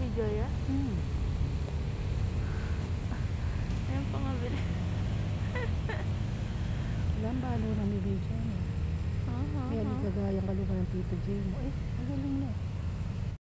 video ya? Ayan pa nga bili. Ilan ba ano na may video niya? Kaya di kagayang kaluman ng Tito J mo. Magaling na.